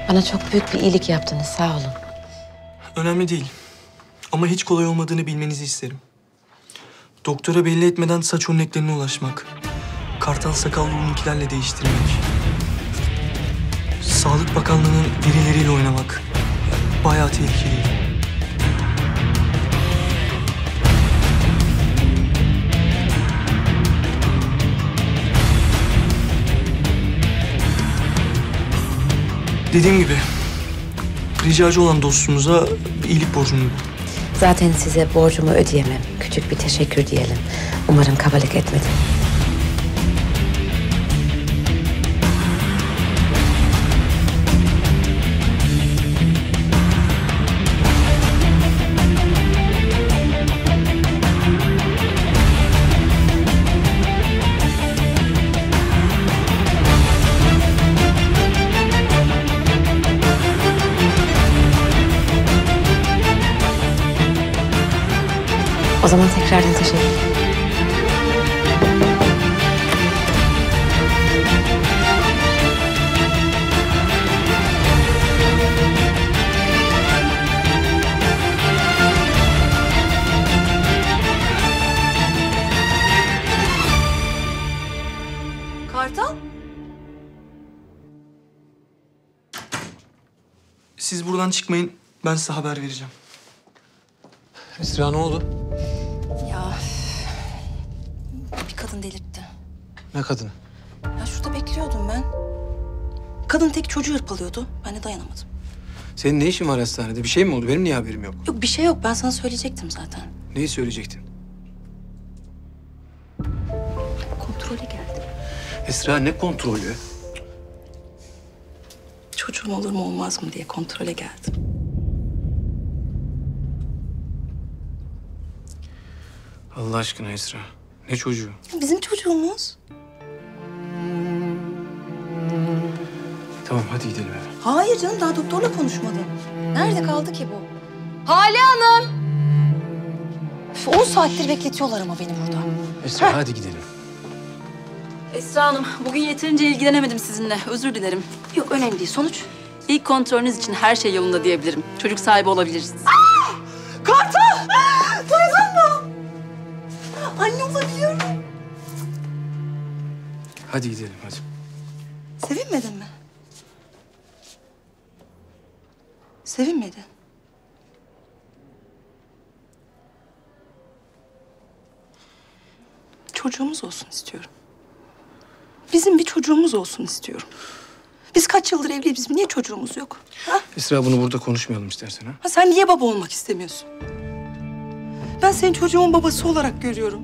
Bana çok büyük bir iyilik yaptınız, sağ olun. Önemli değil. Ama hiç kolay olmadığını bilmenizi isterim. Doktora belli etmeden saç örneklerine ulaşmak. Kartal sakallı onunkilerle değiştirmek. Sağlık Bakanlığı'nın verileriyle oynamak. Bayağı tehlikeli. Dediğim gibi, ricacı olan dostumuza bir iyilik borcum yok. Zaten size borcumu ödeyemem. Küçük bir teşekkür diyelim. Umarım kabalık etmedim. O zaman tekrardan teşekkür ederim. Kartal? Siz buradan çıkmayın, ben size haber vereceğim. Esra ne oldu? Ya bir kadın delirtti. Ne kadını? Ya şurada bekliyordum ben. Kadın tek çocuğu hırpalıyordu. Ben de dayanamadım. Senin ne işin var hastanede? Bir şey mi oldu? Benim niye haberim yok? Yok bir şey yok. Ben sana söyleyecektim zaten. Neyi söyleyecektin? Kontrole geldim. Esra ne kontrolü? Çocuğum olur mu olmaz mı diye kontrole geldim. Allah aşkına Esra. Ne çocuğu? Bizim çocuğumuz. Tamam hadi gidelim eve. Hayır canım daha doktorla konuşmadım. Nerede kaldı ki bu? Hale Hanım! Üf, 10 saattir bekletiyorlar ama beni burada. Esra hadi gidelim. Esra Hanım, bugün yeterince ilgilenemedim sizinle. Özür dilerim. Yok önemli değil. Sonuç? İlk kontrolünüz için her şey yolunda diyebilirim. Çocuk sahibi olabilirsiniz. Kartal! Duydun mu? Anne olabiliyorum. Hadi gidelim hadi. Sevinmedin mi? Sevinmedin. Çocuğumuz olsun istiyorum. Bizim bir çocuğumuz olsun istiyorum. Biz kaç yıldır evliyiz, bizim niye çocuğumuz yok? Ha? Esra bunu burada konuşmayalım istersen ha. Ha, sen niye baba olmak istemiyorsun? Ben seni çocuğumun babası olarak görüyorum.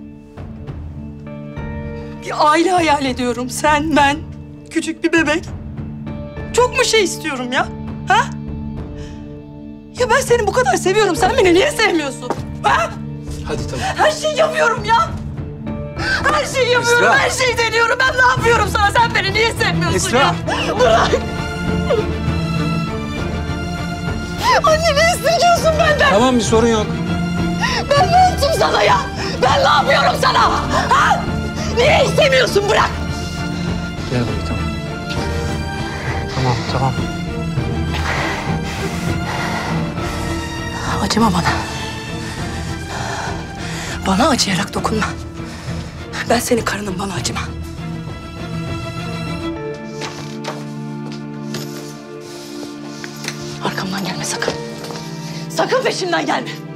Bir aile hayal ediyorum. Sen, ben, küçük bir bebek. Çok mu şey istiyorum ya? Ha? Ya ben seni bu kadar seviyorum. Sen beni niye sevmiyorsun? Ha? Hadi tamam. Her şeyi yapıyorum ya. Her şeyi yapıyorum, Esra. her şeyi deniyorum. Ben ne yapıyorum sana? Sen beni niye sevmiyorsun Esra. ya? Bırak. Anne ne istiyorsun benden? Tamam bir sorun yok. Ben ne yaptım sana ya? Ben ne yapıyorum sana? Ha? Niye istemiyorsun? Bırak. Gel buraya tamam. Tamam. Acıma bana. Bana acıyarak dokunma. Ben senin karınım, bana acıma. Arkamdan gelme sakın. Sakın peşimden gelme.